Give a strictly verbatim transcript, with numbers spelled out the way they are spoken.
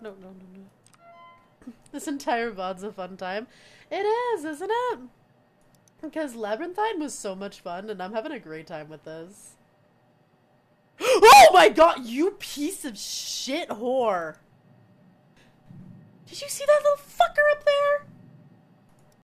no, no, no, no. This entire V O D's a fun time. It is, isn't it? Because Labyrinthine was so much fun, and I'm having a great time with this. Oh my god, you piece of shit whore! Did you see that little fucker up there?